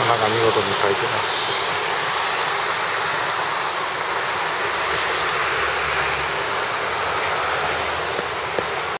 花が見事に咲いてます。